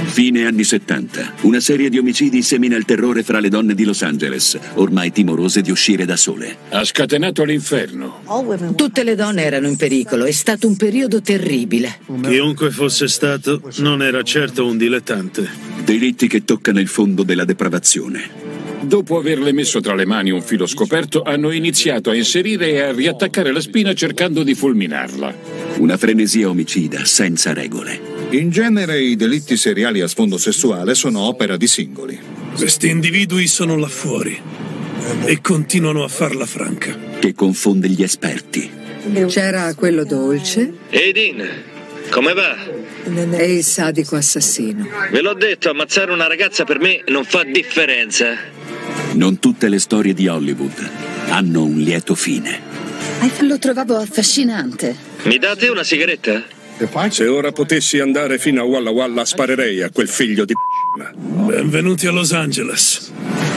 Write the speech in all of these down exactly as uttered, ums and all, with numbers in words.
Fine anni settanta. Una serie di omicidi semina il terrore fra le donne di Los Angeles, ormai timorose di uscire da sole. Ha scatenato l'inferno. Tutte le donne erano in pericolo, è stato un periodo terribile. Chiunque fosse stato, non era certo un dilettante. Delitti che toccano il fondo della depravazione. Dopo averle messo tra le mani un filo scoperto, hanno iniziato a inserire e a riattaccare la spina cercando di fulminarla. Una frenesia omicida senza regole. In genere i delitti seriali a sfondo sessuale sono opera di singoli. Questi individui sono là fuori e continuano a farla franca. Che confonde gli esperti. C'era quello dolce. Ehi Dean, come va? E il sadico assassino. Ve l'ho detto, ammazzare una ragazza per me non fa differenza. Non tutte le storie di Hollywood hanno un lieto fine. Lo trovavo affascinante. Mi date una sigaretta? Se ora potessi andare fino a Walla Walla sparerei a quel figlio di p***a. Benvenuti a Los Angeles.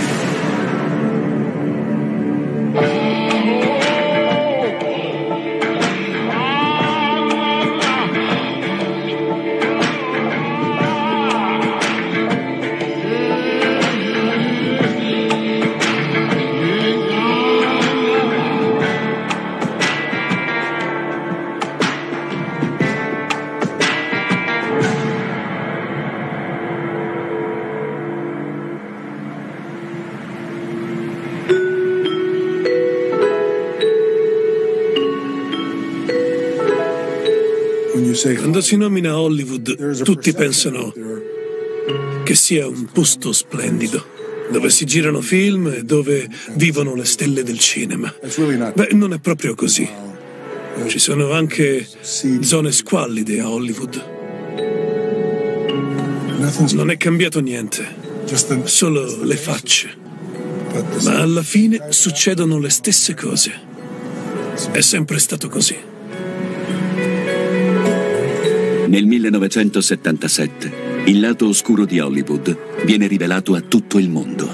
Quando si nomina Hollywood, tutti pensano che sia un posto splendido, dove si girano film e dove vivono le stelle del cinema. Beh, non è proprio così. Ci sono anche zone squallide a Hollywood. Non è cambiato niente, solo le facce. Ma alla fine succedono le stesse cose. È sempre stato così. Nel millenovecentosettantasette, il lato oscuro di Hollywood viene rivelato a tutto il mondo.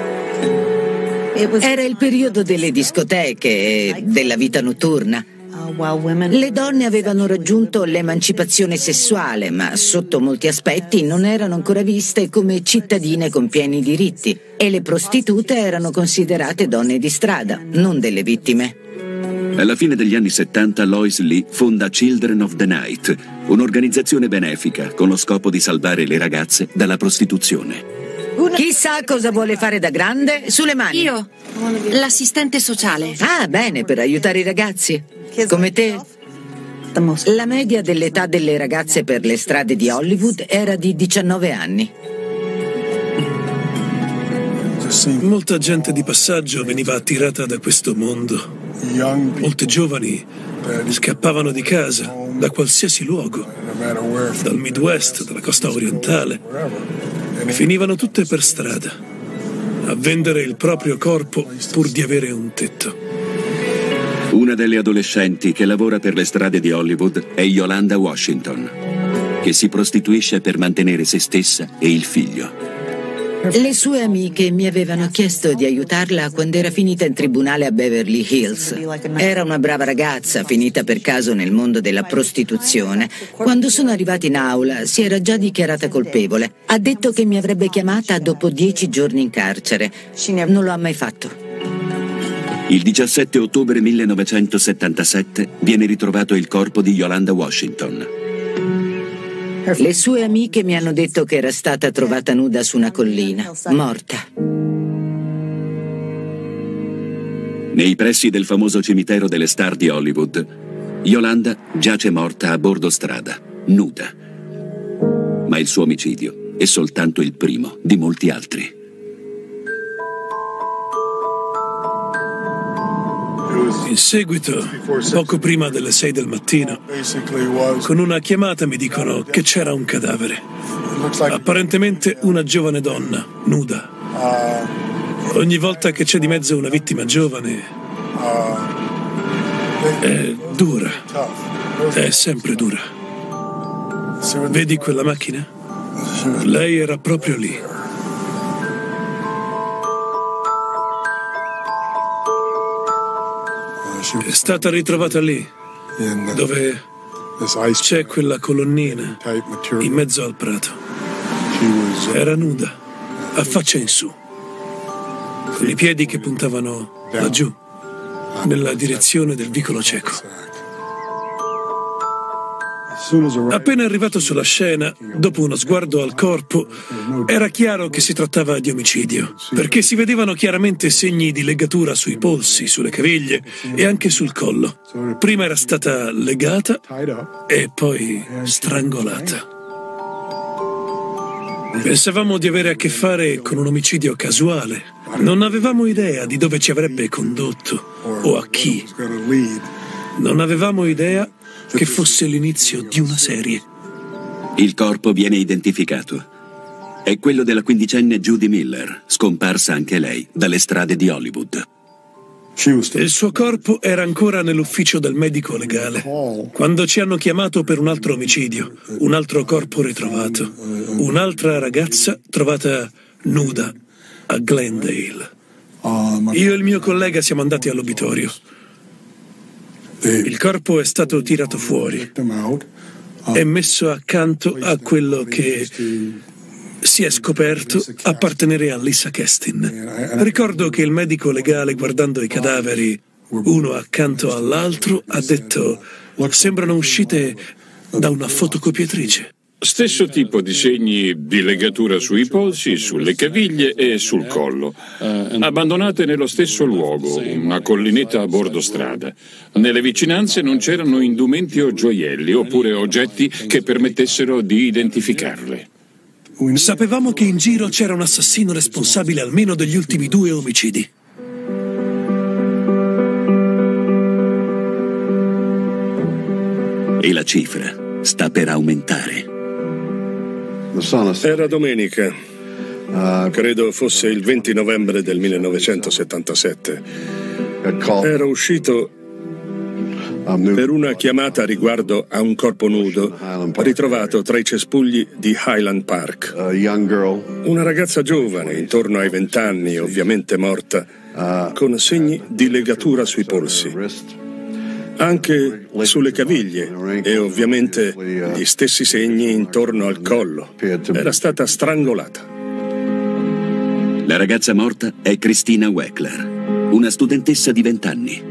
Era il periodo delle discoteche e della vita notturna. Le donne avevano raggiunto l'emancipazione sessuale, ma sotto molti aspetti non erano ancora viste come cittadine con pieni diritti e le prostitute erano considerate donne di strada, non delle vittime. Alla fine degli anni settanta Lois Lee fonda Children of the Night, un'organizzazione benefica con lo scopo di salvare le ragazze dalla prostituzione. Chissà cosa vuole fare da grande? Sulle mani. Io, l'assistente sociale. Ah, bene, per aiutare i ragazzi. Come te. La media dell'età delle ragazze per le strade di Hollywood era di diciannove anni. Molta gente di passaggio veniva attirata da questo mondo. Molte giovani scappavano di casa, da qualsiasi luogo, dal Midwest, dalla costa orientale, e finivano tutte per strada, a vendere il proprio corpo pur di avere un tetto. Una delle adolescenti che lavora per le strade di Hollywood è Yolanda Washington, che si prostituisce per mantenere se stessa e il figlio. Le sue amiche mi avevano chiesto di aiutarla quando era finita in tribunale a Beverly Hills. Era una brava ragazza, finita per caso nel mondo della prostituzione. Quando sono arrivata in aula si era già dichiarata colpevole. Ha detto che mi avrebbe chiamata dopo dieci giorni in carcere. Non lo ha mai fatto. Il diciassette ottobre millenovecentosettantasette viene ritrovato il corpo di Yolanda Washington. Le sue amiche mi hanno detto che era stata trovata nuda su una collina, morta. Nei pressi del famoso cimitero delle star di Hollywood, Yolanda giace morta a bordo strada, nuda. Ma il suo omicidio è soltanto il primo di molti altri. In seguito, poco prima delle sei del mattino, con una chiamata mi dicono che c'era un cadavere. Apparentemente una giovane donna, nuda. Ogni volta che c'è di mezzo una vittima giovane, è dura. È sempre dura. Vedi quella macchina? Lei era proprio lì. È stata ritrovata lì, dove c'è quella colonnina in mezzo al prato. Era nuda, a faccia in su, con i piedi che puntavano laggiù, nella direzione del vicolo cieco. Appena arrivato sulla scena, dopo uno sguardo al corpo, era chiaro che si trattava di omicidio, perché si vedevano chiaramente segni di legatura sui polsi, sulle caviglie e anche sul collo. Prima era stata legata e poi strangolata. Pensavamo di avere a che fare con un omicidio casuale. Non avevamo idea di dove ci avrebbe condotto o a chi. Non avevamo idea che fosse l'inizio di una serie. Il corpo viene identificato. È quello della quindicenne Judy Miller, scomparsa anche lei dalle strade di Hollywood. Il suo corpo era ancora nell'ufficio del medico legale, quando ci hanno chiamato per un altro omicidio, un altro corpo ritrovato, un'altra ragazza trovata nuda a Glendale. Io e il mio collega siamo andati all'obitorio. Il corpo è stato tirato fuori e messo accanto a quello che si è scoperto appartenere a Lisa Kestin. Ricordo che il medico legale, guardando i cadaveri uno accanto all'altro, ha detto: sembrano uscite da una fotocopiatrice. Stesso tipo di segni di legatura sui polsi, sulle caviglie e sul collo. Abbandonate nello stesso luogo, una collinetta a bordo strada. Nelle vicinanze non c'erano indumenti o gioielli, oppure oggetti che permettessero di identificarle. Sapevamo che in giro c'era un assassino responsabile almeno degli ultimi due omicidi. E la cifra sta per aumentare. Era domenica, credo fosse il venti novembre del millenovecentosettantasette. Ero uscito per una chiamata riguardo a un corpo nudo ritrovato tra i cespugli di Highland Park. Una ragazza giovane, intorno ai vent'anni, ovviamente morta, con segni di legatura sui polsi, anche sulle caviglie e ovviamente gli stessi segni intorno al collo. Era stata strangolata. La ragazza morta è Christina Weckler, una studentessa di vent'anni.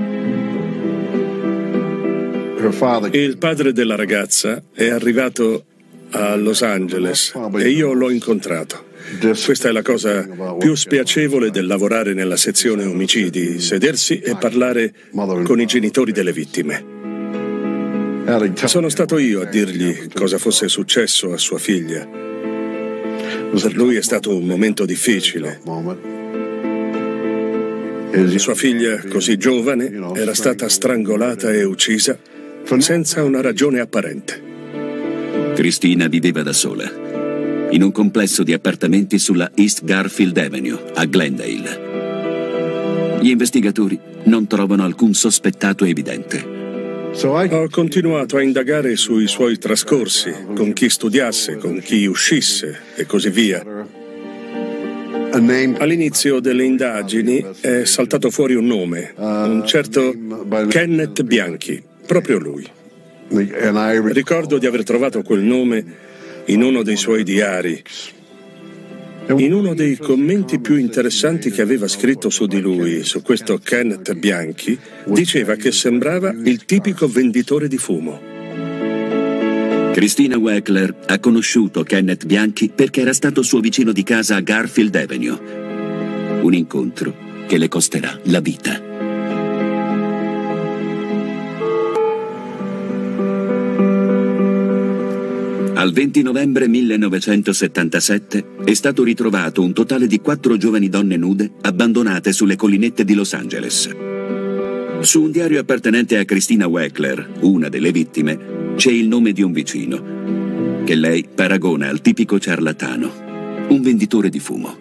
Il padre della ragazza è arrivato a Los Angeles e io l'ho incontrato. Questa è la cosa più spiacevole del lavorare nella sezione omicidi, sedersi e parlare con i genitori delle vittime. Sono stato io a dirgli cosa fosse successo a sua figlia. Per lui è stato un momento difficile. Sua figlia, così giovane, era stata strangolata e uccisa senza una ragione apparente. Christina viveva da sola, in un complesso di appartamenti sulla East Garfield Avenue, a Glendale. Gli investigatori non trovano alcun sospettato evidente. Ho continuato a indagare sui suoi trascorsi, con chi studiasse, con chi uscisse e così via. All'inizio delle indagini è saltato fuori un nome, un certo Kenneth Bianchi. Proprio lui. Ricordo di aver trovato quel nome in uno dei suoi diari. In uno dei commenti più interessanti che aveva scritto su di lui, su questo Kenneth Bianchi, diceva che sembrava il tipico venditore di fumo. Christina Weckler ha conosciuto Kenneth Bianchi perché era stato suo vicino di casa a Garfield Avenue. Un incontro che le costerà la vita. Al venti novembre millenovecentosettantasette è stato ritrovato un totale di quattro giovani donne nude abbandonate sulle collinette di Los Angeles. Su un diario appartenente a Christina Weckler, una delle vittime, c'è il nome di un vicino, che lei paragona al tipico ciarlatano, un venditore di fumo.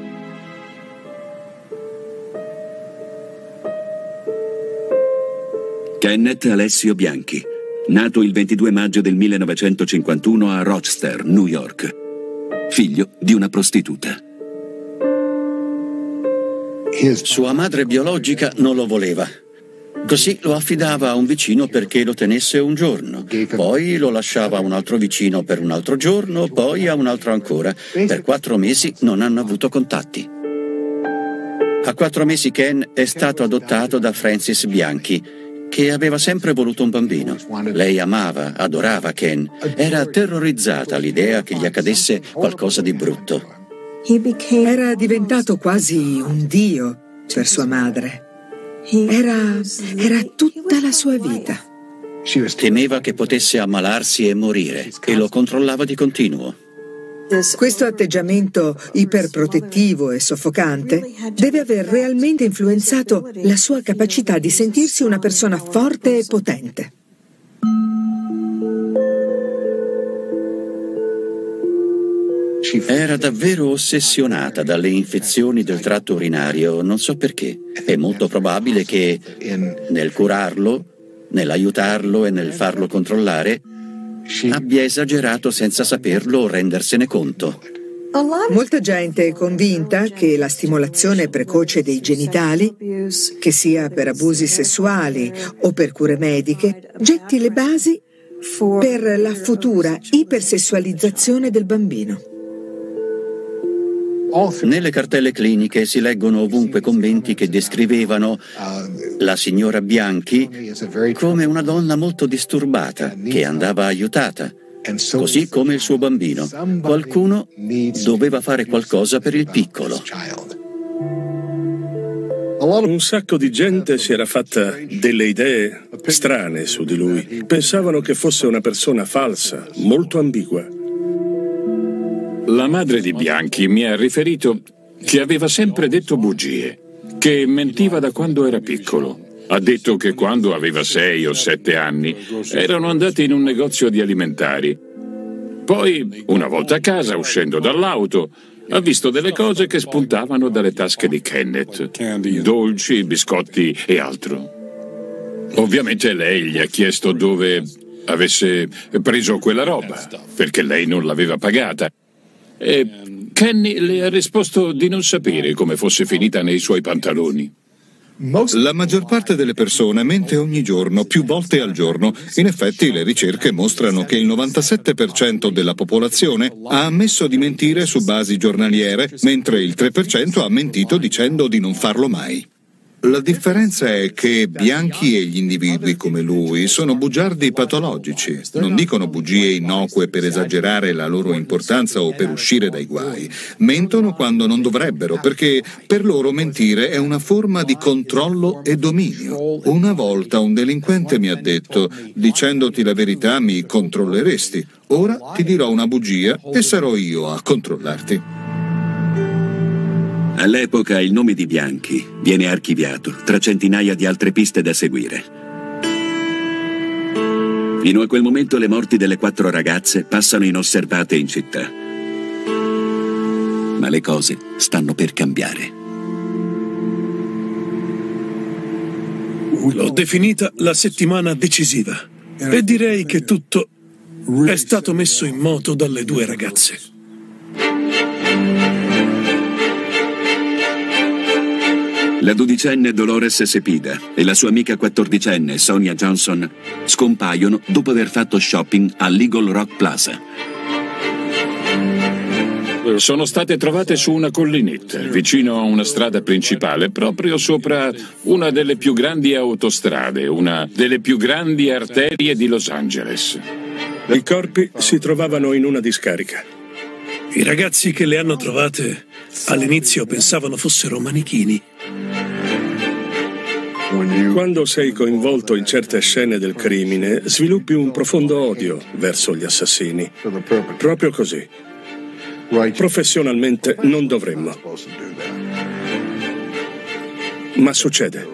Kenneth Alessio Bianchi, nato il ventidue maggio del millenovecentocinquantuno a Rochester, New York, figlio di una prostituta. Sua madre biologica non lo voleva Così lo affidava a un vicino perché lo tenesse un giorno, poi lo lasciava a un altro vicino per un altro giorno, poi a un altro ancora. Per quattro mesi non hanno avuto contatti. A quattro mesi Ken è stato adottato da Frances Bianchi, che aveva sempre voluto un bambino. Lei amava, adorava Ken. Era terrorizzata all'idea che gli accadesse qualcosa di brutto. Era diventato quasi un dio per sua madre. Era, era tutta la sua vita. Temeva che potesse ammalarsi e morire e lo controllava di continuo. Questo atteggiamento iperprotettivo e soffocante deve aver realmente influenzato la sua capacità di sentirsi una persona forte e potente. Era davvero ossessionata dalle infezioni del tratto urinario, non so perché. È molto probabile che nel curarlo, nell'aiutarlo e nel farlo controllare, abbia esagerato senza saperlo o rendersene conto. Molta gente è convinta che la stimolazione precoce dei genitali, che sia per abusi sessuali o per cure mediche, getti le basi per la futura ipersessualizzazione del bambino. Nelle cartelle cliniche si leggono ovunque commenti che descrivevano la signora Bianchi come una donna molto disturbata, che andava aiutata, così come il suo bambino. Qualcuno doveva fare qualcosa per il piccolo. Un sacco di gente si era fatta delle idee strane su di lui. Pensavano che fosse una persona falsa, molto ambigua. La madre di Bianchi mi ha riferito che aveva sempre detto bugie, che mentiva da quando era piccolo. Ha detto che quando aveva sei o sette anni erano andati in un negozio di alimentari. Poi, una volta a casa, uscendo dall'auto, ha visto delle cose che spuntavano dalle tasche di Kenneth, dolci, biscotti e altro. Ovviamente lei gli ha chiesto dove avesse preso quella roba, perché lei non l'aveva pagata. E Kenny le ha risposto di non sapere come fosse finita nei suoi pantaloni. La maggior parte delle persone mente ogni giorno, più volte al giorno. In effetti le ricerche mostrano che il novantasette per cento della popolazione ha ammesso di mentire su basi giornaliere, mentre il tre per cento ha mentito dicendo di non farlo mai. La differenza è che Bianchi e gli individui come lui sono bugiardi patologici. Non dicono bugie innocue per esagerare la loro importanza o per uscire dai guai. Mentono quando non dovrebbero, perché per loro mentire è una forma di controllo e dominio. Una volta un delinquente mi ha detto: dicendoti la verità mi controlleresti. Ora ti dirò una bugia e sarò io a controllarti. All'epoca il nome di Bianchi viene archiviato tra centinaia di altre piste da seguire. Fino a quel momento le morti delle quattro ragazze passano inosservate in città. Ma le cose stanno per cambiare. L'ho definita la settimana decisiva e direi che tutto è stato messo in moto dalle due ragazze. La dodicenne Dolores Sepida e la sua amica quattordicenne Sonia Johnson scompaiono dopo aver fatto shopping all'Eagle Rock Plaza. Sono state trovate su una collinetta, vicino a una strada principale, proprio sopra una delle più grandi autostrade, una delle più grandi arterie di Los Angeles. I corpi si trovavano in una discarica. I ragazzi che le hanno trovate all'inizio pensavano fossero manichini. Quando sei coinvolto in certe scene del crimine, sviluppi un profondo odio verso gli assassini. Proprio così. Professionalmente non dovremmo. Ma succede.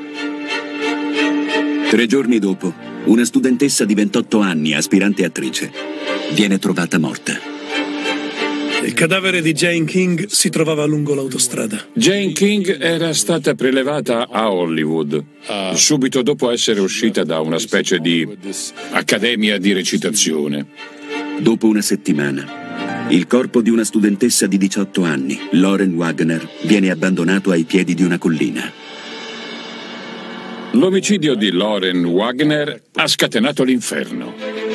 Tre giorni dopo, una studentessa di ventotto anni, aspirante attrice, viene trovata morta. Il cadavere di Jane King si trovava lungo l'autostrada. Jane King era stata prelevata a Hollywood, subito dopo essere uscita da una specie di accademia di recitazione. Dopo una settimana, il corpo di una studentessa di diciotto anni, Lauren Wagner, viene abbandonato ai piedi di una collina. L'omicidio di Loren Wagner ha scatenato l'inferno.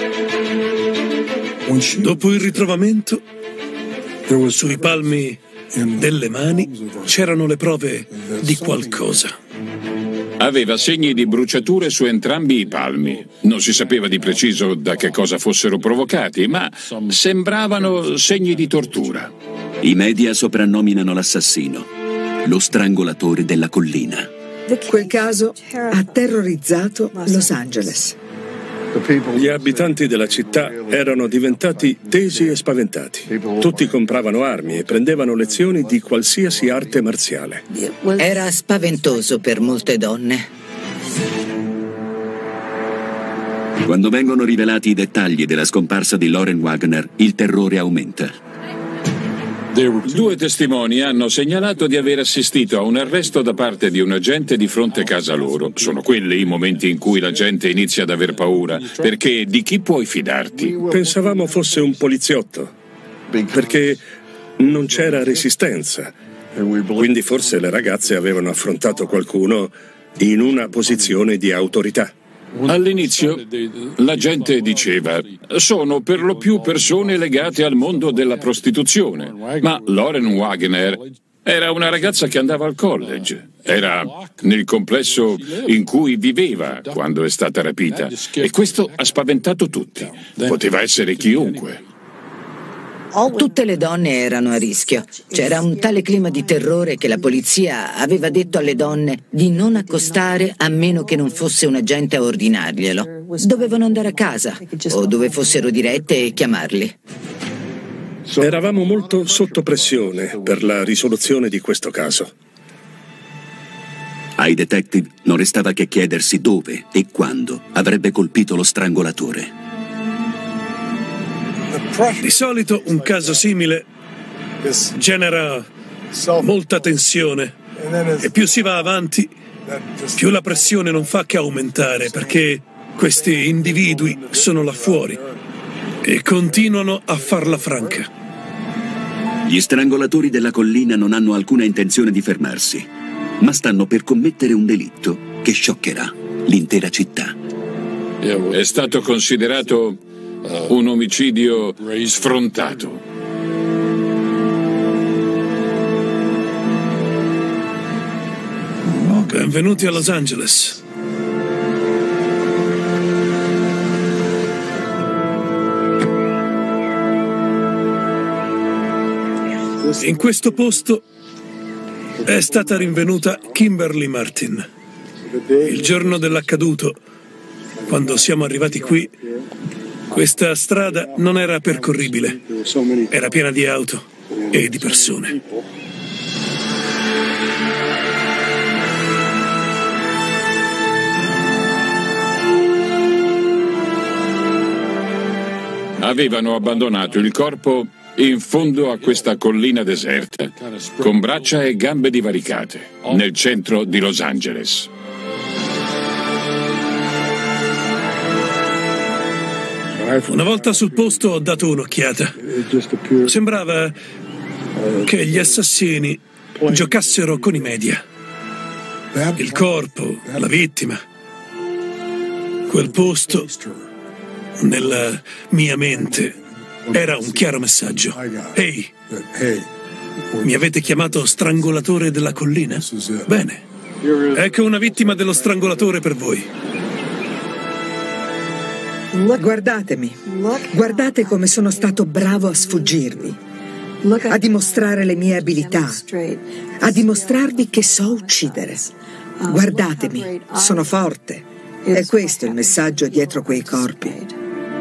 Dopo il ritrovamento, sui palmi delle mani c'erano le prove di qualcosa. Aveva segni di bruciature su entrambi i palmi. Non si sapeva di preciso da che cosa fossero provocati, ma sembravano segni di tortura. I media soprannominano l'assassino, lo strangolatore della collina. Quel caso ha terrorizzato Los Angeles. Gli abitanti della città erano diventati tesi e spaventati. Tutti compravano armi e prendevano lezioni di qualsiasi arte marziale. Era spaventoso per molte donne. Quando vengono rivelati i dettagli della scomparsa di Loren Wagner, il terrore aumenta. Due testimoni hanno segnalato di aver assistito a un arresto da parte di un agente di fronte a casa loro. Sono quelli i momenti in cui la gente inizia ad aver paura, perché di chi puoi fidarti? Pensavamo fosse un poliziotto, perché non c'era resistenza. Quindi forse le ragazze avevano affrontato qualcuno in una posizione di autorità. All'inizio la gente diceva: sono per lo più persone legate al mondo della prostituzione, ma Loren Wagner era una ragazza che andava al college, era nel complesso in cui viveva quando è stata rapita, e questo ha spaventato tutti. Poteva essere chiunque. Tutte le donne erano a rischio. C'era un tale clima di terrore che la polizia aveva detto alle donne di non accostare a meno che non fosse un agente a ordinarglielo. Dovevano andare a casa o dove fossero dirette e chiamarli. Eravamo molto sotto pressione per la risoluzione di questo caso. Ai detective non restava che chiedersi dove e quando avrebbe colpito lo strangolatore. Di solito un caso simile genera molta tensione e più si va avanti, più la pressione non fa che aumentare, perché questi individui sono là fuori e continuano a farla franca. Gli strangolatori della collina non hanno alcuna intenzione di fermarsi, ma stanno per commettere un delitto che scioccherà l'intera città. È stato considerato un omicidio sfrontato. Benvenuti a Los Angeles. In questo posto è stata rinvenuta Kimberly Martin. Il giorno dell'accaduto, quando siamo arrivati qui, questa strada non era percorribile, era piena di auto e di persone. Avevano abbandonato il corpo in fondo a questa collina deserta, con braccia e gambe divaricate, nel centro di Los Angeles. Una volta sul posto ho dato un'occhiata. Sembrava che gli assassini giocassero con i media. Il corpo, la vittima, quel posto, nella mia mente, era un chiaro messaggio. Ehi, mi avete chiamato strangolatore della collina? Bene, ecco una vittima dello strangolatore per voi. Guardatemi, guardate come sono stato bravo a sfuggirvi, a dimostrare le mie abilità, a dimostrarvi che so uccidere. Guardatemi, sono forte. E questo è il messaggio dietro quei corpi.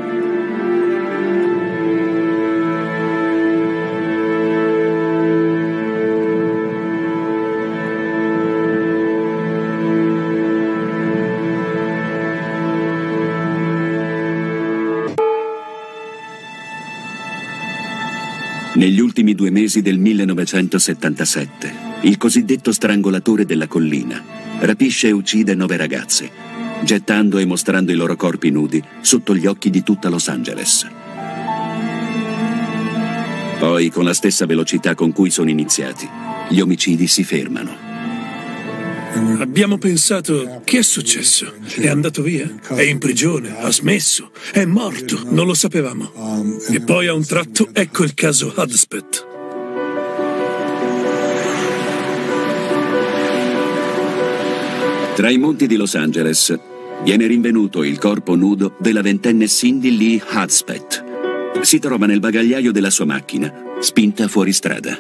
Negli ultimi due mesi del millenovecentosettantasette, il cosiddetto strangolatore della collina rapisce e uccide nove ragazze, gettando e mostrando i loro corpi nudi sotto gli occhi di tutta Los Angeles. Poi, con la stessa velocità con cui sono iniziati, gli omicidi si fermano. Abbiamo pensato, che è successo? È andato via? È in prigione? Ha smesso? È morto? Non lo sapevamo. E poi a un tratto, ecco il caso Hudspeth. Tra i monti di Los Angeles viene rinvenuto il corpo nudo della ventenne Cindy Lee Hudspeth. Si trova nel bagagliaio della sua macchina, spinta fuori strada.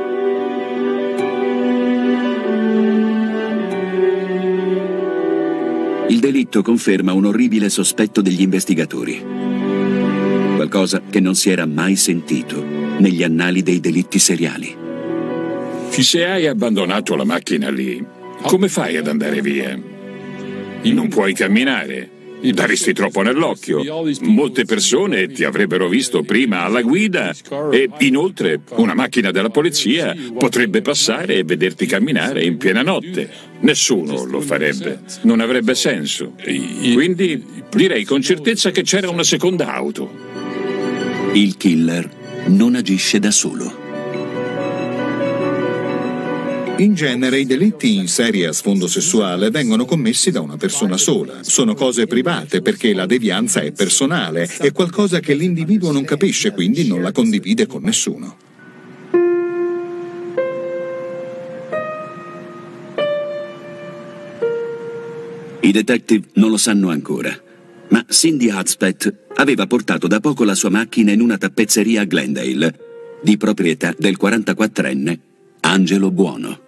Il delitto conferma un orribile sospetto degli investigatori. Qualcosa che non si era mai sentito negli annali dei delitti seriali. Se hai abbandonato la macchina lì, come fai ad andare via? Non puoi camminare. Daresti troppo nell'occhio. Molte persone ti avrebbero visto prima alla guida e inoltre una macchina della polizia potrebbe passare e vederti camminare in piena notte. Nessuno lo farebbe. Non avrebbe senso. Quindi direi con certezza che c'era una seconda auto. Il killer non agisce da solo. In genere i delitti in serie a sfondo sessuale vengono commessi da una persona sola. Sono cose private perché la devianza è personale, è qualcosa che l'individuo non capisce, quindi non la condivide con nessuno. I detective non lo sanno ancora, ma Cindy Hudspeth aveva portato da poco la sua macchina in una tappezzeria a Glendale, di proprietà del quarantaquattrenne Angelo Buono.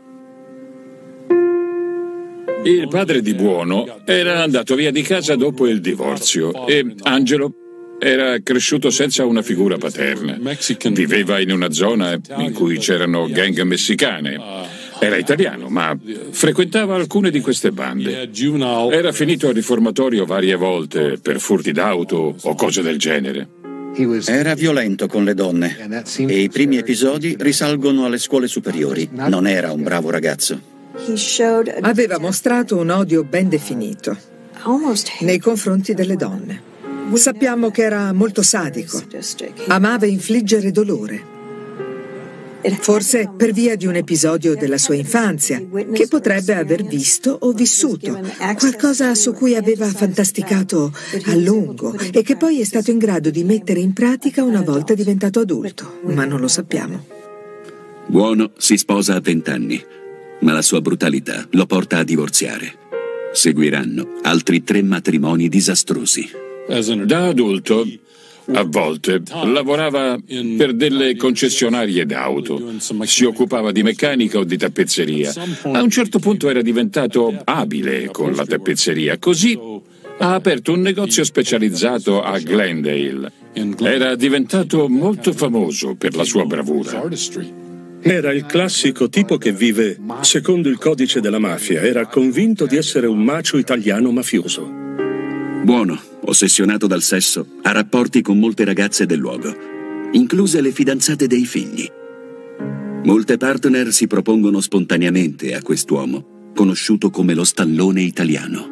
Il padre di Buono era andato via di casa dopo il divorzio e Angelo era cresciuto senza una figura paterna. Viveva in una zona in cui c'erano gang messicane. Era italiano, ma frequentava alcune di queste bande. Era finito al riformatorio varie volte per furti d'auto o cose del genere. Era violento con le donne e i primi episodi risalgono alle scuole superiori. Non era un bravo ragazzo. Aveva mostrato un odio ben definito nei confronti delle donne. Sappiamo che era molto sadico. Amava infliggere dolore. Forse per via di un episodio della sua infanzia che potrebbe aver visto o vissuto, qualcosa su cui aveva fantasticato a lungo e che poi è stato in grado di mettere in pratica una volta diventato adulto, ma non lo sappiamo. Buono si sposa a vent'anni, ma la sua brutalità lo porta a divorziare. Seguiranno altri tre matrimoni disastrosi. Da adulto, a volte, lavorava per delle concessionarie d'auto. Si occupava di meccanica o di tappezzeria. A un certo punto era diventato abile con la tappezzeria, così ha aperto un negozio specializzato a Glendale. Era diventato molto famoso per la sua bravura. Era il classico tipo che vive secondo il codice della mafia. Era convinto di essere un macio italiano mafioso. Buono, ossessionato dal sesso, ha rapporti con molte ragazze del luogo, incluse le fidanzate dei figli. Molte partner si propongono spontaneamente a quest'uomo, conosciuto come lo stallone italiano.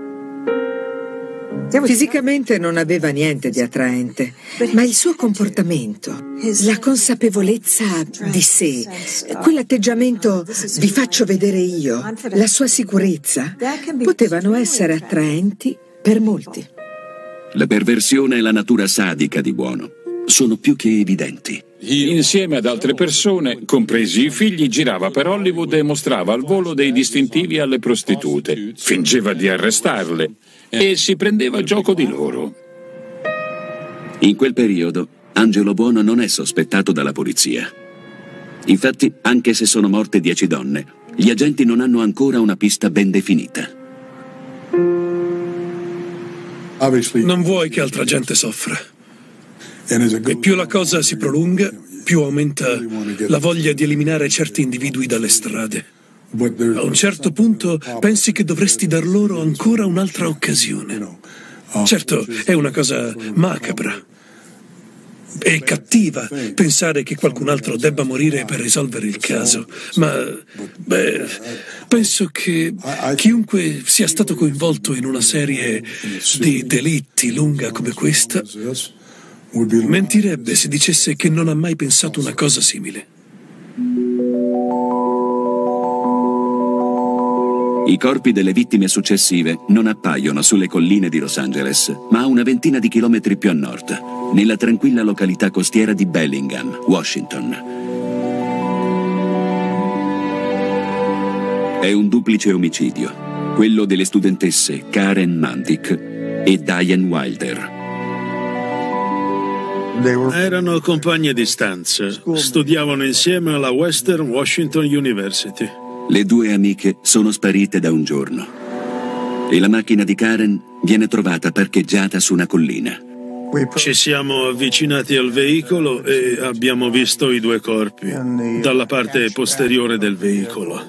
Fisicamente non aveva niente di attraente, ma il suo comportamento, la consapevolezza di sé, quell'atteggiamento vi faccio vedere io, la sua sicurezza, potevano essere attraenti per molti. La perversione e la natura sadica di Buono sono più che evidenti. Insieme ad altre persone, compresi i figli, girava per Hollywood e mostrava al volo dei distintivi alle prostitute. Fingeva di arrestarle e si prendeva gioco di loro. In quel periodo, Angelo Buono non è sospettato dalla polizia. Infatti, anche se sono morte dieci donne, gli agenti non hanno ancora una pista ben definita. Non vuoi che altra gente soffra. E più la cosa si prolunga, più aumenta la voglia di eliminare certi individui dalle strade. A un certo punto pensi che dovresti dar loro ancora un'altra occasione. Certo, è una cosa macabra e cattiva pensare che qualcun altro debba morire per risolvere il caso, ma beh, penso che chiunque sia stato coinvolto in una serie di delitti lunga come questa mentirebbe se dicesse che non ha mai pensato una cosa simile. I corpi delle vittime successive non appaiono sulle colline di Los Angeles, ma a una ventina di chilometri più a nord, nella tranquilla località costiera di Bellingham, Washington. È un duplice omicidio, quello delle studentesse Karen Mandic e Diane Wilder. Erano compagni di stanza, studiavano insieme alla Western Washington University. Le due amiche sono sparite da un giorno e la macchina di Karen viene trovata parcheggiata su una collina. Ci siamo avvicinati al veicolo e abbiamo visto i due corpi dalla parte posteriore del veicolo.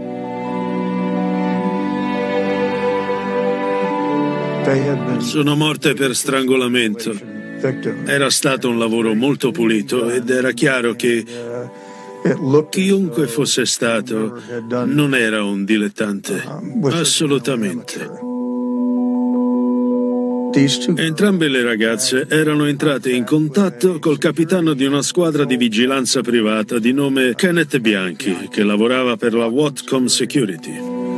Sono morte per strangolamento. Era stato un lavoro molto pulito ed era chiaro che chiunque fosse stato non era un dilettante, assolutamente. Entrambe le ragazze erano entrate in contatto col capitano di una squadra di vigilanza privata di nome Kenneth Bianchi, che lavorava per la Whatcom Security.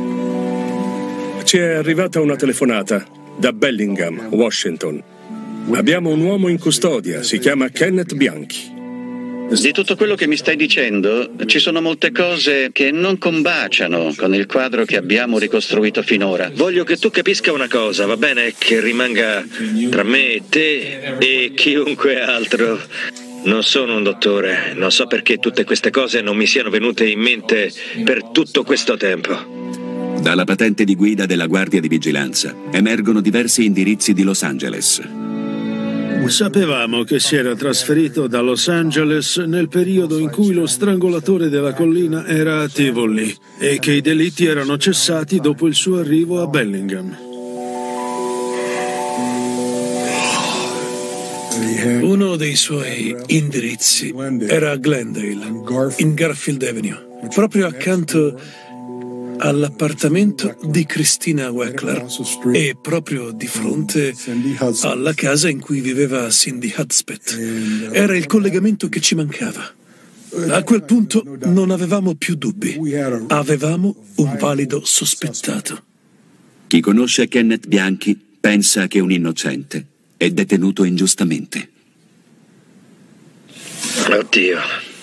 Ci è arrivata una telefonata da Bellingham, Washington. Abbiamo un uomo in custodia, si chiama Kenneth Bianchi. Di tutto quello che mi stai dicendo, ci sono molte cose che non combaciano con il quadro che abbiamo ricostruito finora. Voglio che tu capisca una cosa, va bene? Che rimanga tra me e te e chiunque altro. Non sono un dottore, non so perché tutte queste cose non mi siano venute in mente per tutto questo tempo. Dalla patente di guida della Guardia di Vigilanza emergono diversi indirizzi di Los Angeles. Sapevamo che si era trasferito da Los Angeles nel periodo in cui lo strangolatore della collina era attivo lì e che i delitti erano cessati dopo il suo arrivo a Bellingham. Uno dei suoi indirizzi era a Glendale, in Garfield Avenue, proprio accanto all'appartamento di Christina Weckler e proprio di fronte alla casa in cui viveva Cindy Hudspeth. Era il collegamento che ci mancava. A quel punto non avevamo più dubbi, avevamo un valido sospettato. Chi conosce Kenneth Bianchi pensa che un innocente è detenuto ingiustamente. Oddio.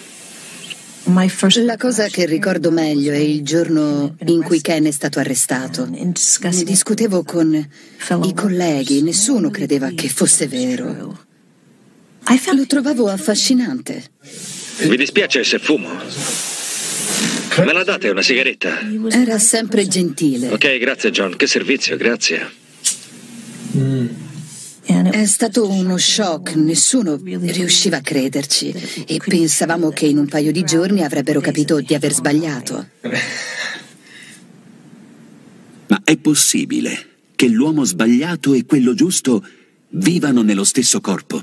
La cosa che ricordo meglio è il giorno in cui Ken è stato arrestato. Ne discutevo con i colleghi, nessuno credeva che fosse vero. Lo trovavo affascinante. Vi dispiace se fumo? Me la date una sigaretta? Era sempre gentile. Ok, grazie John, che servizio, grazie. È stato uno shock, nessuno riusciva a crederci e pensavamo che in un paio di giorni avrebbero capito di aver sbagliato. Ma è possibile che l'uomo sbagliato e quello giusto vivano nello stesso corpo?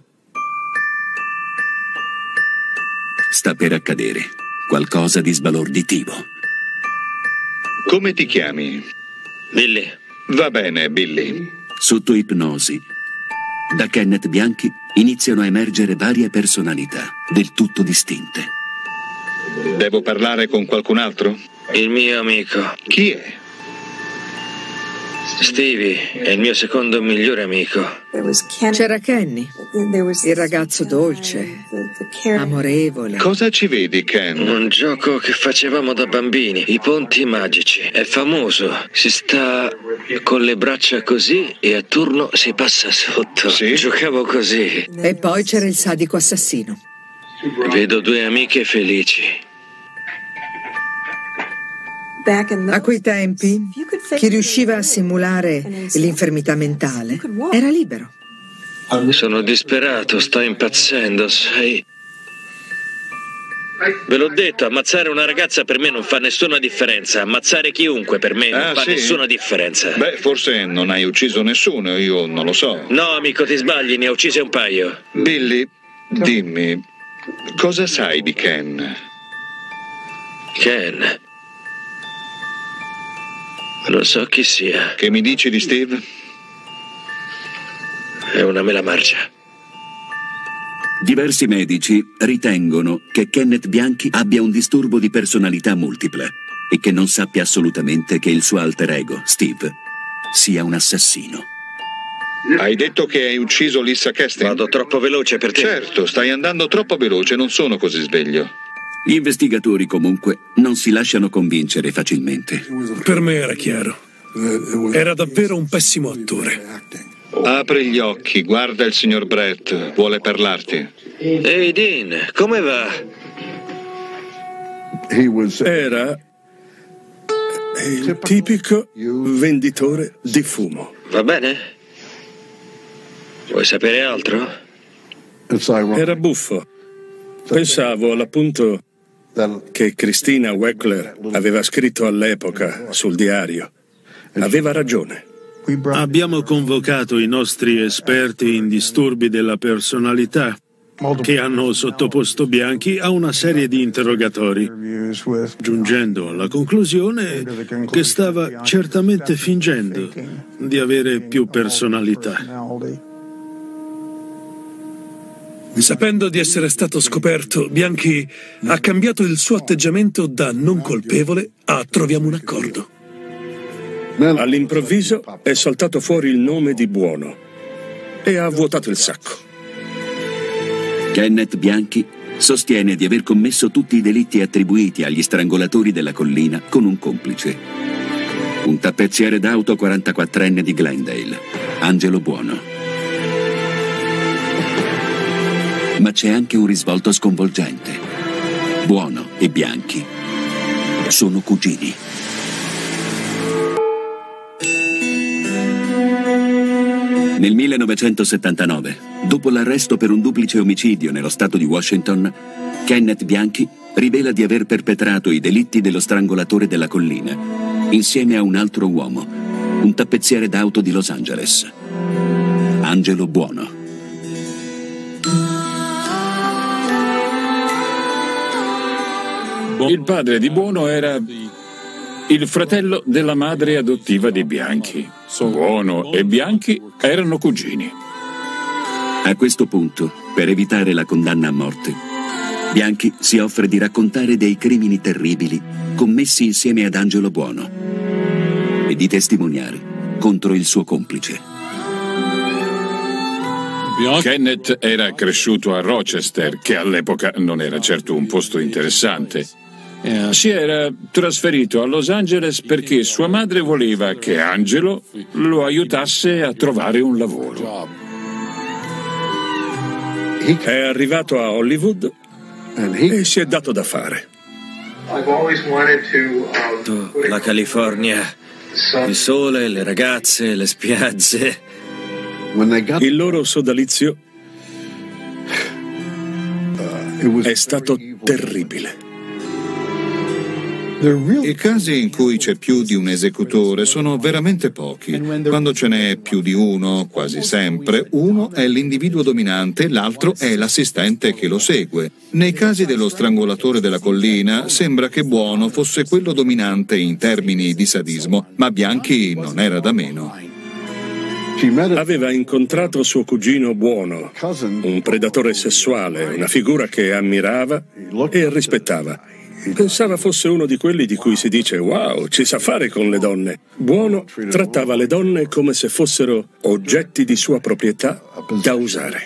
Sta per accadere qualcosa di sbalorditivo. Come ti chiami? Billy. Va bene, Billy. Sotto ipnosi, da Kenneth Bianchi iniziano a emergere varie personalità del tutto distinte. Devo parlare con qualcun altro? Il mio amico. Chi è? Stevie è il mio secondo migliore amico. C'era Kenny, il ragazzo dolce, amorevole. Cosa ci vedi, Ken? Un gioco che facevamo da bambini, i ponti magici. È famoso. Si sta con le braccia così e a turno si passa sotto. Sì? Giocavo così. E poi c'era il sadico assassino. Vedo due amiche felici. A quei tempi, chi riusciva a simulare l'infermità mentale era libero. Sono disperato, sto impazzendo, sai. Ve l'ho detto, ammazzare una ragazza per me non fa nessuna differenza. Ammazzare chiunque per me non ah, fa sì? nessuna differenza. Beh, forse non hai ucciso nessuno, io non lo so. No, amico, ti sbagli, ne ho uccise un paio. Billy, dimmi, cosa sai di Ken? Ken? Non so chi sia. Che mi dici di Steve? È una mela marcia. Diversi medici ritengono che Kenneth Bianchi abbia un disturbo di personalità multiple. e che non sappia assolutamente che il suo alter ego, Steve, sia un assassino. Hai detto che hai ucciso Lissa Kestin? Vado troppo veloce per te. Certo, stai andando troppo veloce, non sono così sveglio. Gli investigatori, comunque, non si lasciano convincere facilmente. Per me era chiaro. Era davvero un pessimo attore. Apri gli occhi, guarda il signor Brett, vuole parlarti. Ehi Dean, come va? Era il tipico venditore di fumo. Va bene? Vuoi sapere altro? Era buffo. Pensavo all'appunto che Christina Weckler aveva scritto all'epoca sul diario. Aveva ragione. Abbiamo convocato i nostri esperti in disturbi della personalità che hanno sottoposto Bianchi a una serie di interrogatori, giungendo alla conclusione che stava certamente fingendo di avere più personalità. Sapendo di essere stato scoperto, Bianchi ha cambiato il suo atteggiamento da non colpevole a troviamo un accordo. All'improvviso è saltato fuori il nome di Buono e ha vuotato il sacco. Kenneth Bianchi sostiene di aver commesso tutti i delitti attribuiti agli strangolatori della collina con un complice. Un tappezziere d'auto quarantaquattrenne di Glendale, Angelo Buono. Ma c'è anche un risvolto sconvolgente. Buono e Bianchi sono cugini. Nel millenovecentosettantanove, dopo l'arresto per un duplice omicidio nello stato di Washington, Kenneth Bianchi rivela di aver perpetrato i delitti dello strangolatore della collina, insieme a un altro uomo, un tappezziere d'auto di Los Angeles, Angelo Buono. Il padre di Buono era il fratello della madre adottiva di Bianchi. Buono e Bianchi erano cugini. A questo punto, per evitare la condanna a morte, Bianchi si offre di raccontare dei crimini terribili commessi insieme ad Angelo Buono e di testimoniare contro il suo complice. Kenneth era cresciuto a Rochester, che all'epoca non era certo un posto interessante. Si era trasferito a Los Angeles perché sua madre voleva che Angelo lo aiutasse a trovare un lavoro. È arrivato a Hollywood e si è dato da fare. La California, il sole, le ragazze, le spiagge. Il loro sodalizio è stato terribile. I casi in cui c'è più di un esecutore sono veramente pochi. Quando ce n'è più di uno, quasi sempre, uno è l'individuo dominante, l'altro è l'assistente che lo segue. Nei casi dello strangolatore della collina sembra che Buono fosse quello dominante in termini di sadismo, ma Bianchi non era da meno. Aveva incontrato suo cugino Buono, un predatore sessuale, una figura che ammirava e rispettava. Pensava fosse uno di quelli di cui si dice «Wow, ci sa fare con le donne». Buono trattava le donne come se fossero oggetti di sua proprietà da usare.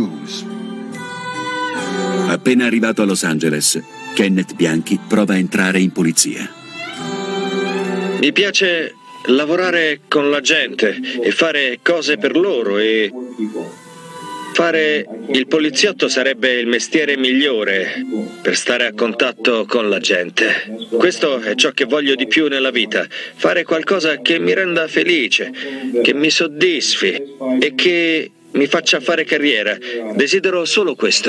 Appena arrivato a Los Angeles, Kenneth Bianchi prova a entrare in polizia. Mi piace lavorare con la gente e fare cose per loro e fare il poliziotto sarebbe il mestiere migliore per stare a contatto con la gente. Questo è ciò che voglio di più nella vita, fare qualcosa che mi renda felice, che mi soddisfi e che mi faccia fare carriera. Desidero solo questo.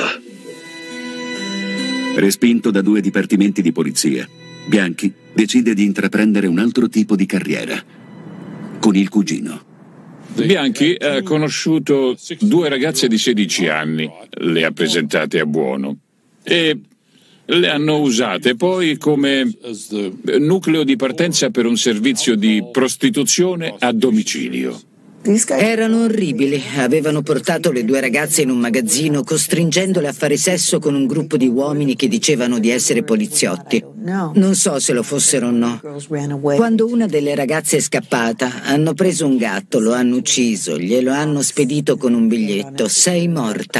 Respinto da due dipartimenti di polizia, Bianchi decide di intraprendere un altro tipo di carriera, con il cugino. Bianchi ha conosciuto due ragazze di sedici anni, le ha presentate a Buono e le hanno usate poi come nucleo di partenza per un servizio di prostituzione a domicilio. Erano orribili. Avevano portato le due ragazze in un magazzino, costringendole a fare sesso con un gruppo di uomini che dicevano di essere poliziotti. Non so se lo fossero o no. Quando una delle ragazze è scappata, hanno preso un gatto, lo hanno ucciso, glielo hanno spedito con un biglietto: sei morta.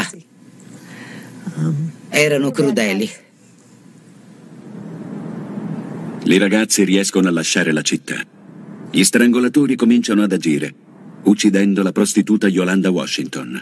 Erano crudeli. Le ragazze riescono a lasciare la città. Gli strangolatori cominciano ad agire, uccidendo la prostituta Yolanda Washington.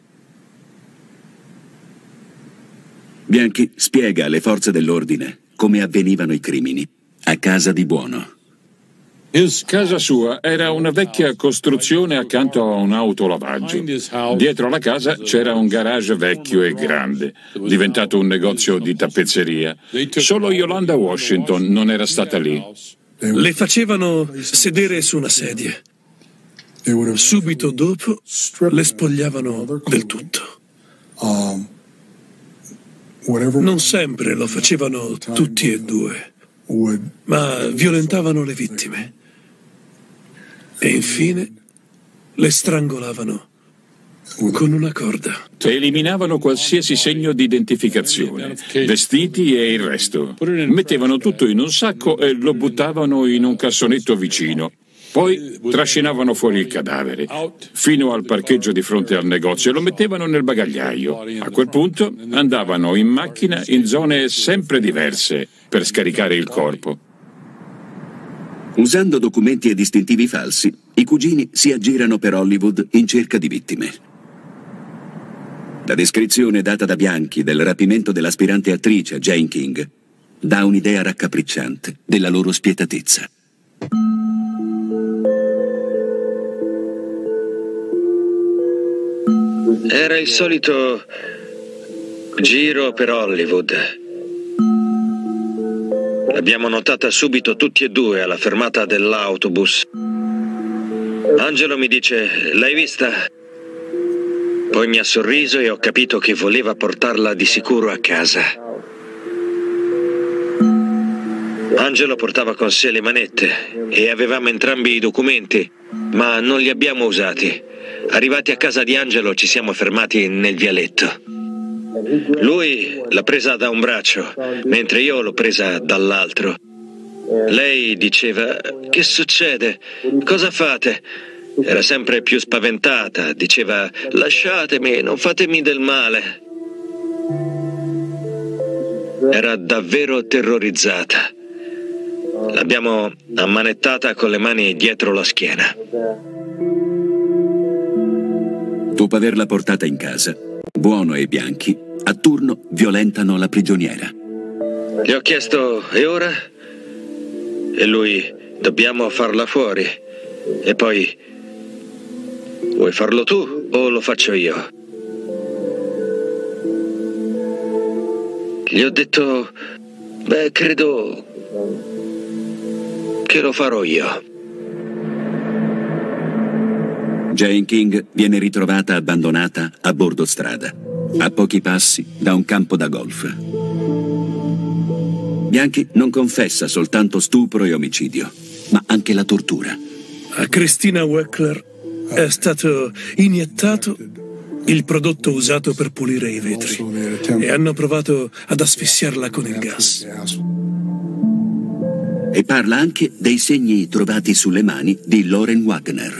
Bianchi spiega alle forze dell'ordine come avvenivano i crimini, a casa di Buono. Casa sua era una vecchia costruzione accanto a un autolavaggio. Dietro la casa c'era un garage vecchio e grande, diventato un negozio di tappezzeria. Solo Yolanda Washington non era stata lì. Le facevano sedere su una sedia. Subito dopo le spogliavano del tutto. Non sempre lo facevano tutti e due, ma violentavano le vittime. E infine le strangolavano con una corda. Eliminavano qualsiasi segno di identificazione, vestiti e il resto. Mettevano tutto in un sacco e lo buttavano in un cassonetto vicino. Poi trascinavano fuori il cadavere, fino al parcheggio di fronte al negozio, e lo mettevano nel bagagliaio. A quel punto andavano in macchina in zone sempre diverse per scaricare il corpo. Usando documenti e distintivi falsi, i cugini si aggirano per Hollywood in cerca di vittime. La descrizione data da Bianchi del rapimento dell'aspirante attrice Jane King dà un'idea raccapricciante della loro spietatezza. Era il solito giro per Hollywood. L'abbiamo notata subito tutti e due alla fermata dell'autobus. Angelo mi dice: "L'hai vista?" Poi mi ha sorriso e ho capito che voleva portarla di sicuro a casa. Angelo portava con sé le manette e avevamo entrambi i documenti, ma non li abbiamo usati. Arrivati a casa di Angelo ci siamo fermati nel vialetto. Lui l'ha presa da un braccio, mentre io l'ho presa dall'altro. Lei diceva: "Che succede? Cosa fate?" Era sempre più spaventata, diceva: "Lasciatemi, non fatemi del male." Era davvero terrorizzata. L'abbiamo ammanettata con le mani dietro la schiena. Dopo averla portata in casa, Buono e Bianchi a turno violentano la prigioniera. Gli ho chiesto: "E ora?" E lui: "Dobbiamo farla fuori." E poi: "Vuoi farlo tu o lo faccio io?" Gli ho detto: "Beh, credo che lo farò io." Jane King viene ritrovata abbandonata a bordo strada, a pochi passi da un campo da golf. Bianchi non confessa soltanto stupro e omicidio, ma anche la tortura. A Christina Weckler è stato iniettato il prodotto usato per pulire i vetri e hanno provato ad asfissiarla con il gas. E parla anche dei segni trovati sulle mani di Lauren Wagner.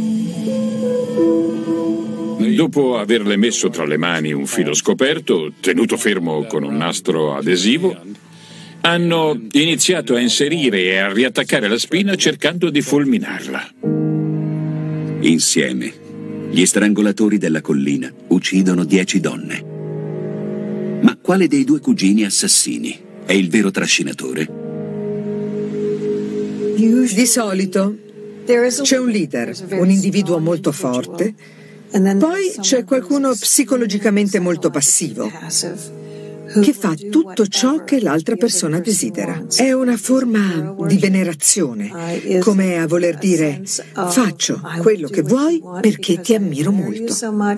Dopo averle messo tra le mani un filo scoperto, tenuto fermo con un nastro adesivo, hanno iniziato a inserire e a riattaccare la spina cercando di fulminarla. Insieme, gli strangolatori della collina uccidono dieci donne. Ma quale dei due cugini assassini è il vero trascinatore? Di solito c'è un leader, un individuo molto forte. Poi c'è qualcuno psicologicamente molto passivo, che fa tutto ciò che l'altra persona desidera. È una forma di venerazione, come a voler dire: faccio quello che vuoi perché ti ammiro molto.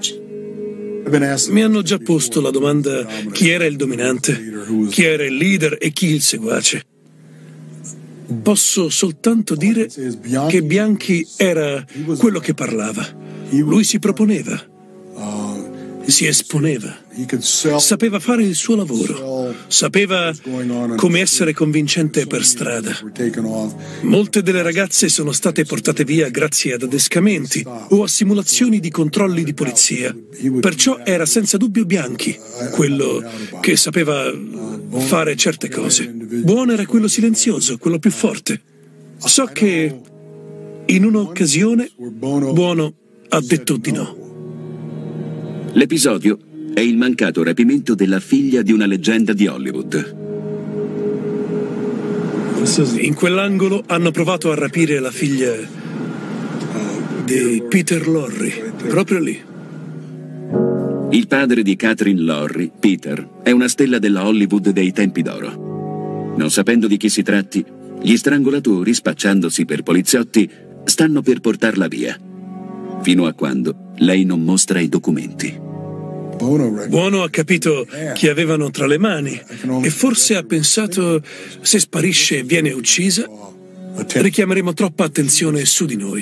Mi hanno già posto la domanda: chi era il dominante, chi era il leader e chi il seguace. Posso soltanto dire che Bianchi era quello che parlava. Lui si proponeva, si esponeva, sapeva fare il suo lavoro, sapeva come essere convincente per strada. Molte delle ragazze sono state portate via grazie ad adescamenti o a simulazioni di controlli di polizia. Perciò era senza dubbio Bianchi, quello che sapeva fare certe cose. Buono era quello silenzioso, quello più forte. So che in un'occasione Buono ha detto di no. L'episodio è il mancato rapimento della figlia di una leggenda di Hollywood. In quell'angolo hanno provato a rapire la figlia di Peter Lorre, proprio lì. Il padre di Catherine Lorre, Peter, è una stella della Hollywood dei tempi d'oro. Non sapendo di chi si tratti, gli strangolatori, spacciandosi per poliziotti, stanno per portarla via, fino a quando lei non mostra i documenti. Buono ha capito chi avevano tra le mani e forse ha pensato: se sparisce e viene uccisa, richiameremo troppa attenzione su di noi.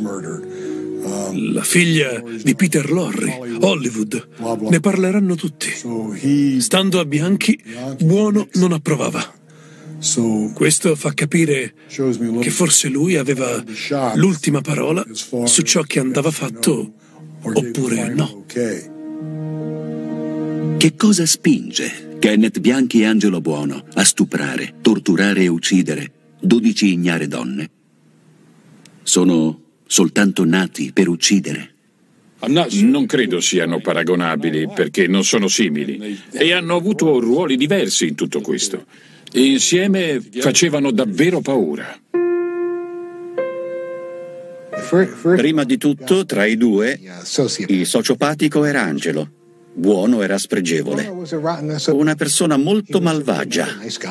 La figlia di Peter Lorre, Hollywood, ne parleranno tutti. Stando a Bianchi, Buono non approvava. Questo fa capire che forse lui aveva l'ultima parola su ciò che andava fatto oppure no. Che cosa spinge Kenneth Bianchi e Angelo Buono a stuprare, torturare e uccidere dodici ignare donne? Sono soltanto nati per uccidere? Non credo siano paragonabili, perché non sono simili, e hanno avuto ruoli diversi in tutto questo. Insieme facevano davvero paura. Prima di tutto, tra i due, il sociopatico era Angelo. Buono era spregevole. Una persona molto malvagia.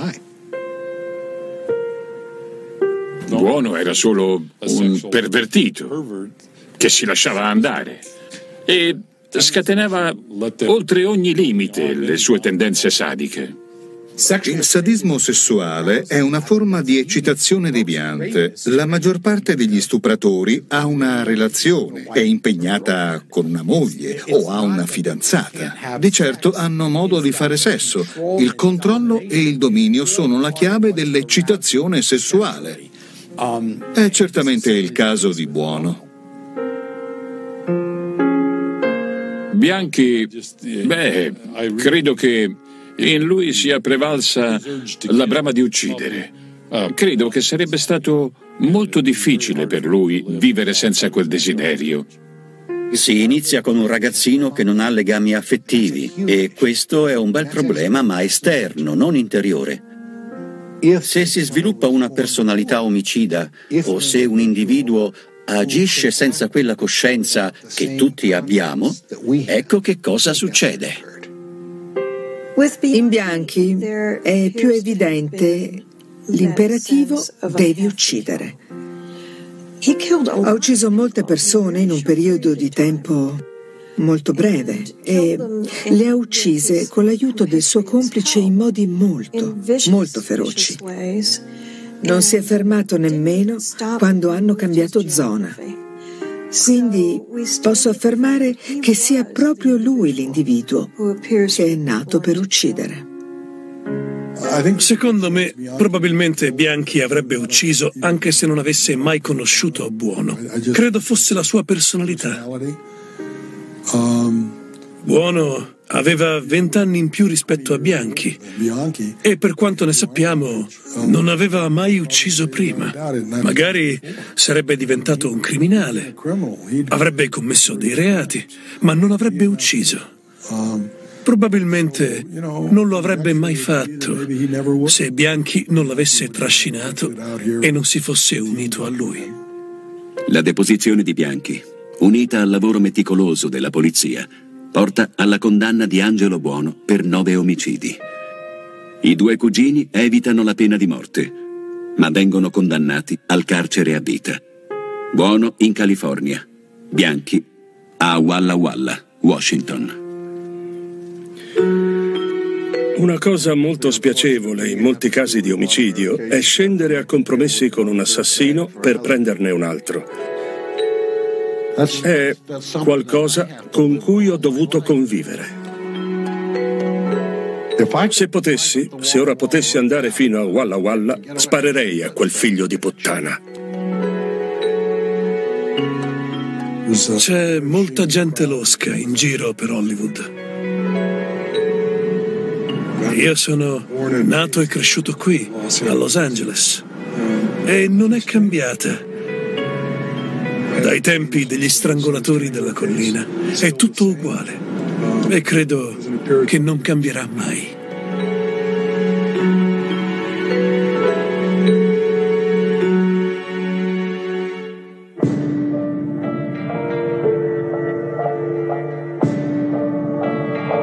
Buono era solo un pervertito che si lasciava andare e scatenava oltre ogni limite le sue tendenze sadiche. Il sadismo sessuale è una forma di eccitazione deviante. La maggior parte degli stupratori ha una relazione, è impegnata con una moglie o ha una fidanzata. Di certo hanno modo di fare sesso. Il controllo e il dominio sono la chiave dell'eccitazione sessuale. È certamente il caso di Buono. Bianchi, beh, credo che in lui sia prevalsa la brama di uccidere. Credo che sarebbe stato molto difficile per lui vivere senza quel desiderio. Si inizia con un ragazzino che non ha legami affettivi e questo è un bel problema, ma esterno, non interiore. Se si sviluppa una personalità omicida o se un individuo agisce senza quella coscienza che tutti abbiamo, ecco che cosa succede. In Bianchi è più evidente l'imperativo devi uccidere. Ha ucciso molte persone in un periodo di tempo molto breve e le ha uccise con l'aiuto del suo complice in modi molto, molto feroci. Non si è fermato nemmeno quando hanno cambiato zona. Quindi posso affermare che sia proprio lui l'individuo che è nato per uccidere. Secondo me, probabilmente Bianchi avrebbe ucciso anche se non avesse mai conosciuto Buono. Credo fosse la sua personalità. Buono aveva vent'anni in più rispetto a Bianchi e per quanto ne sappiamo non aveva mai ucciso prima. Magari sarebbe diventato un criminale, avrebbe commesso dei reati, ma non avrebbe ucciso. Probabilmente non lo avrebbe mai fatto se Bianchi non l'avesse trascinato e non si fosse unito a lui. La deposizione di Bianchi, unita al lavoro meticoloso della polizia, porta alla condanna di Angelo Buono per nove omicidi. I due cugini evitano la pena di morte, ma vengono condannati al carcere a vita. Buono in California, Bianchi a Walla Walla, Washington. Una cosa molto spiacevole in molti casi di omicidio è scendere a compromessi con un assassino per prenderne un altro. È qualcosa con cui ho dovuto convivere. Se potessi, se ora potessi andare fino a Walla Walla, sparerei a quel figlio di puttana. C'è molta gente losca in giro per Hollywood. Io sono nato e cresciuto qui, a Los Angeles, e non è cambiata. Dai tempi degli strangolatori della collina è tutto uguale e credo che non cambierà mai.